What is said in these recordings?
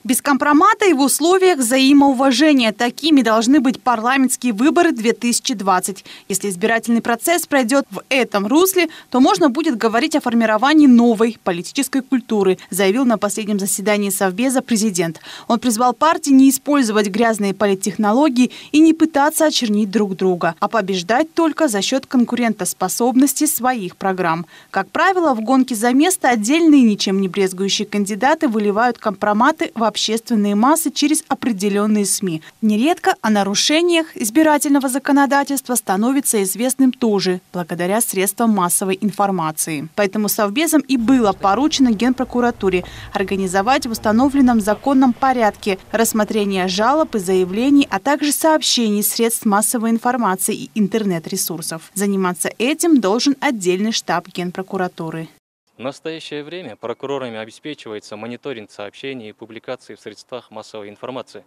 Без компромата и в условиях взаимоуважения. Такими должны быть парламентские выборы 2020. Если избирательный процесс пройдет в этом русле, то можно будет говорить о формировании новой политической культуры, заявил на последнем заседании Совбеза президент. Он призвал партии не использовать грязные политтехнологии и не пытаться очернить друг друга, а побеждать только за счет конкурентоспособности своих программ. Как правило, в гонке за место отдельные ничем не брезгующие кандидаты выливают компроматы в общественные массы через определенные СМИ. Нередко о нарушениях избирательного законодательства становится известным тоже благодаря средствам массовой информации. Поэтому Совбезом и было поручено Генпрокуратуре организовать в установленном законном порядке рассмотрение жалоб и заявлений, а также сообщений средств массовой информации и интернет-ресурсов. Заниматься этим должен отдельный штаб Генпрокуратуры. В настоящее время прокурорами обеспечивается мониторинг сообщений и публикаций в средствах массовой информации,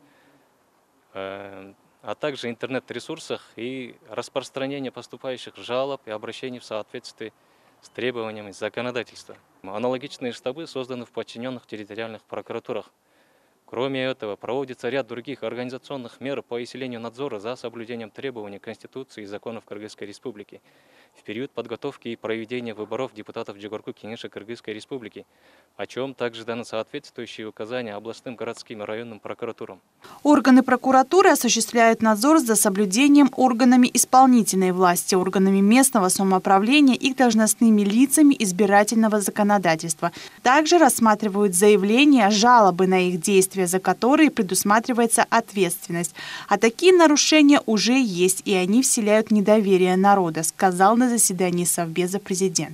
а также интернет-ресурсах и распространение поступающих жалоб и обращений в соответствии с требованиями законодательства. Аналогичные штабы созданы в подчиненных территориальных прокуратурах. Кроме этого, проводится ряд других организационных мер по усилению надзора за соблюдением требований Конституции и законов Кыргызской Республики в период подготовки и проведения выборов депутатов Джугорку Кенеша Кыргызской Республики, о чем также даны соответствующие указания областным, городским и районным прокуратурам. Органы прокуратуры осуществляют надзор за соблюдением органами исполнительной власти, органами местного самоуправления и должностными лицами избирательного законодательства. Также рассматривают заявления, жалобы на их действия, за которые предусматривается ответственность. А такие нарушения уже есть, и они вселяют недоверие народа, сказал на заседании Совбеза президент.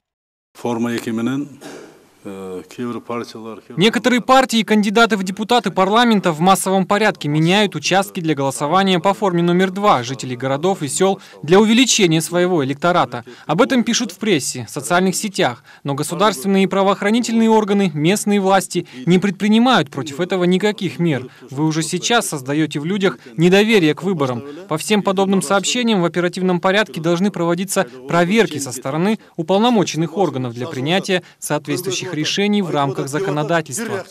Некоторые партии и кандидаты в депутаты парламента в массовом порядке меняют участки для голосования по форме номер 2 жителей городов и сел для увеличения своего электората. Об этом пишут в прессе, социальных сетях, но государственные и правоохранительные органы, местные власти не предпринимают против этого никаких мер. Вы уже сейчас создаете в людях недоверие к выборам. По всем подобным сообщениям в оперативном порядке должны проводиться проверки со стороны уполномоченных органов для принятия соответствующих решений в рамках законодательства.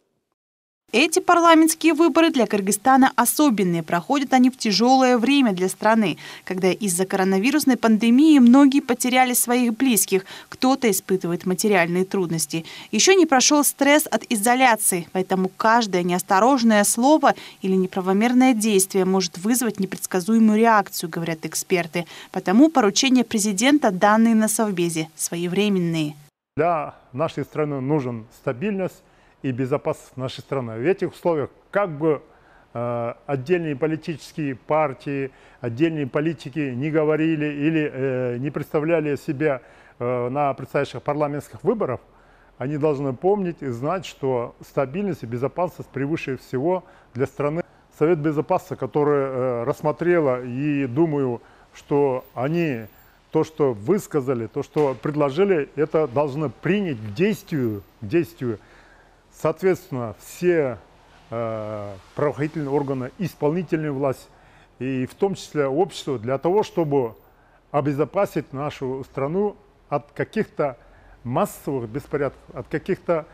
Эти парламентские выборы для Кыргызстана особенные. Проходят они в тяжелое время для страны, когда из-за коронавирусной пандемии многие потеряли своих близких, кто-то испытывает материальные трудности. Еще не прошел стресс от изоляции, поэтому каждое неосторожное слово или неправомерное действие может вызвать непредсказуемую реакцию, говорят эксперты. Потому поручения президента, данные на Совбезе, своевременные. Для нашей страны нужен стабильность и безопасность нашей страны. В этих условиях как бы отдельные политические партии, отдельные политики не говорили или не представляли себя на предстоящих парламентских выборах, они должны помнить и знать, что стабильность и безопасность превыше всего для страны. Совет Безопасности, который рассмотрела, и думаю, что они то, что высказали, то, что предложили, это должны принять к действию. Соответственно, все правоохранительные органы, исполнительная власть, и в том числе общество, для того, чтобы обезопасить нашу страну от каких-то массовых беспорядков, от каких-то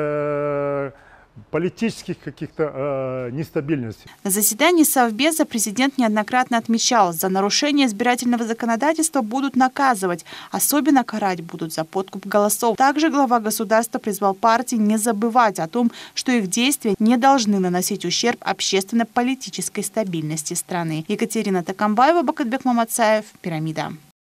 политических каких-то нестабильностей. На заседании Совбеза президент неоднократно отмечал, за нарушение избирательного законодательства будут наказывать, особенно карать будут за подкуп голосов. Также глава государства призвал партии не забывать о том, что их действия не должны наносить ущерб общественно-политической стабильности страны. Екатерина Такамбаева, Бакытбек Мамацаев, Пирамида.